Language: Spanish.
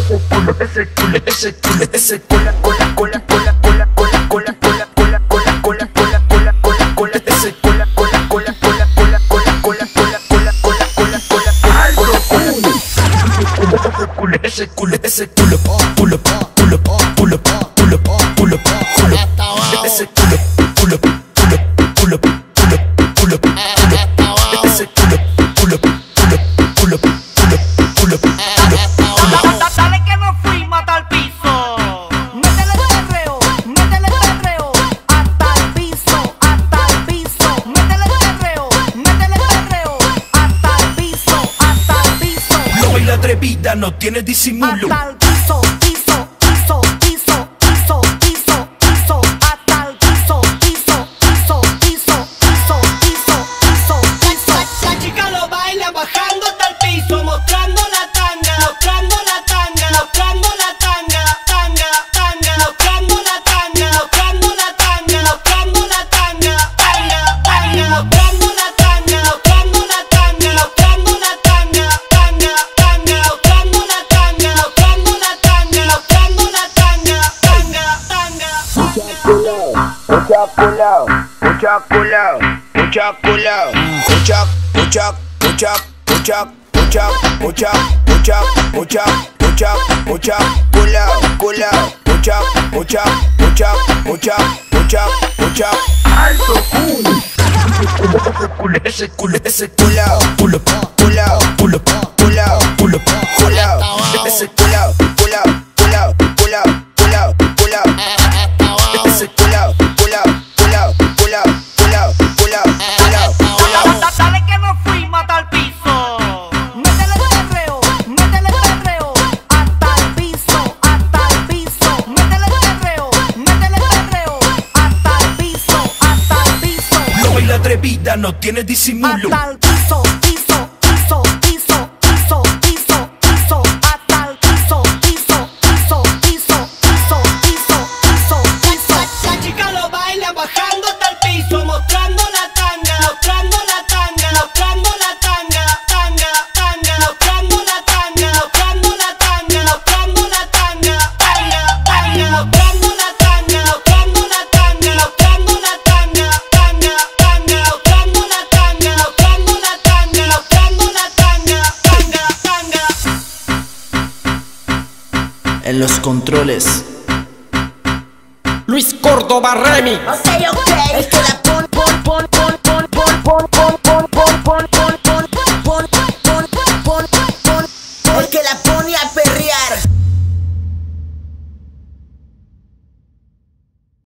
Dale que nos fuimos hasta el piso. Métele perreo, hasta el piso, hasta el piso. Métele perreo, hasta el piso, hasta el piso. Lo baila atrevida, no tiene disimulo. Hasta el piso, piso, piso, piso, piso, piso, piso. Hasta el piso, piso, piso, piso, piso, piso, piso, piso. La chica lo baila bajando hasta el piso, mostrando la tanga, mostrando la tanga, mostrando la tanga, tanga, tanga, mostrando la tanga, mostrando la tanga, mostrando la tanga, tanga, tanga, mostrando la tanga, mostrando la tanga, mostrando la tanga, tanga, tanga, mostrando la tanga, mostrando la tanga, mostrando la tanga, tanga, tanga. Mucha culao, mucha culao, mucha culao, mucha, mucha, mucha, mucha, mucha, mucha, mucha, mucha, mucha, mucha, culao, culao, mucha, mucha, mucha, mucha, mucha, mucha, alto ese culao, culao, culao, culao, culao, ese culao, culao, culao, culao, culao, culao, ese culao, culao, culao, culao, culao, culao, culao, culao. Dale que nos fuimos hasta el piso. Métele perreo, hasta el piso, hasta el piso. Métele perreo, hasta el piso, hasta el piso. Lo baila atrevida, no tiene disimulo. Hasta el piso, piso, piso, piso, piso, piso, piso. Hasta el piso, piso, piso, piso, piso, piso, piso, piso. La chica lo baila bajando hasta el piso, mostrando la tanga, mostrando la tanga, mostrando la tanga, tanga, tanga, mostrando la tanga, mostrando la tanga, mostrando la tanga, tanga, tanga, mostrando la tanga, mostrando la tanga, mostrando la tanga, tanga, tanga, mostrando la tanga, mostrando la tanga, mostrando la tanga, tanga, tanga. En los controles, Luis Córdoba Remy. Ok, el que la